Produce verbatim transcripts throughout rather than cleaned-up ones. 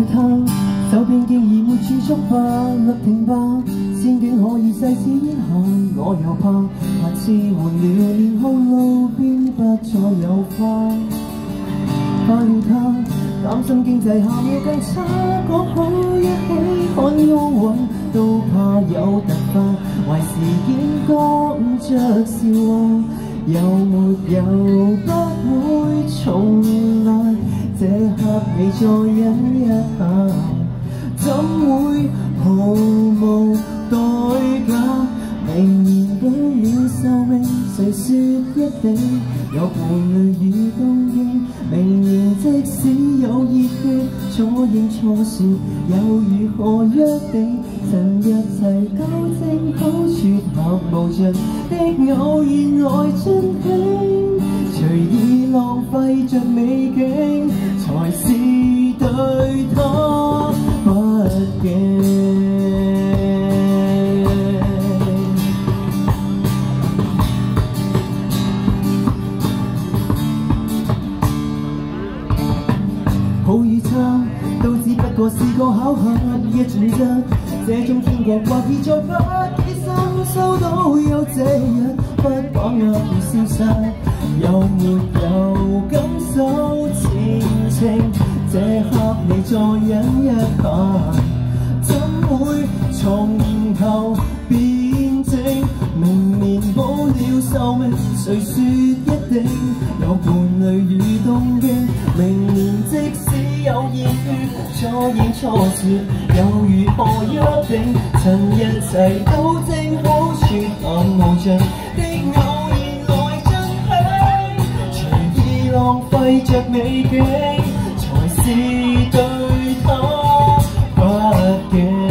了他，手邊竟已沒駐足吧，勒停吧，仙境可以細指一下，我又怕下次換了年後路邊不再有花。化了他，擔心經濟下要更差，講好一起看奧運，都怕有突發，壞事件講着笑話，有沒有不會重來？這刻你再忍一下，怎會毫無代價？明年到了壽命，誰說一定有伴侶與東京？明年即使有熱血，錯認錯說又如何約定？曾一齊鬥爭好撮合無盡的偶然來盡興，隨意浪費着美景，才是對他不敬。好與差都只不過是個巧合嘅準則，這種天國或已再不起身，收到有這日不把握而消失，有沒有感受前程？這刻你再忍一下，怎會從頭變正？明年保了壽命，誰說一定有伴侶與東京？明年即使有熱血，錯認錯說又如何約定？曾一齊鬥爭好說合無盡的偶然來盡興，隨意浪費着美景，才是對他不敬。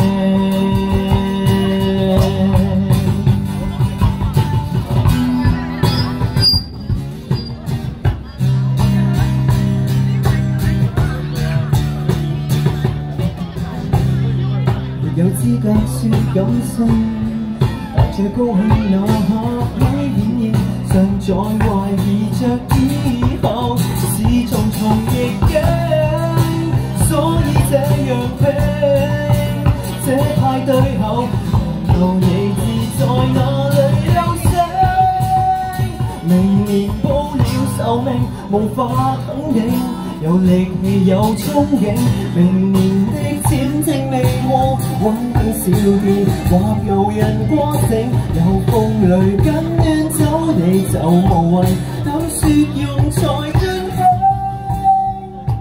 有資格說感性，但最高興那刻喺演繹，尚在懷疑着以後是重重逆境，所以這樣拼。這派對後，難道你志在哪裏休息？明年保了壽命，無法肯定。有力氣有憧憬，明年的前程未過，穩定少電，或有人過剩，有風雷緊端走你就無謂等雪融才盡興。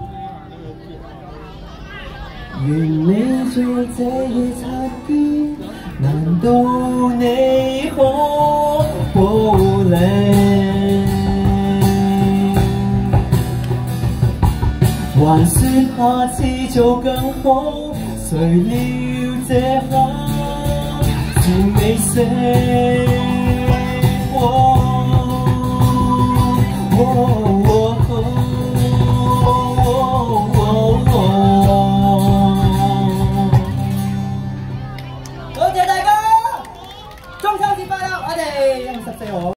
願你在這夜擦肩，難道你可保領？還說下次做更好，誰料這刻是尾聲。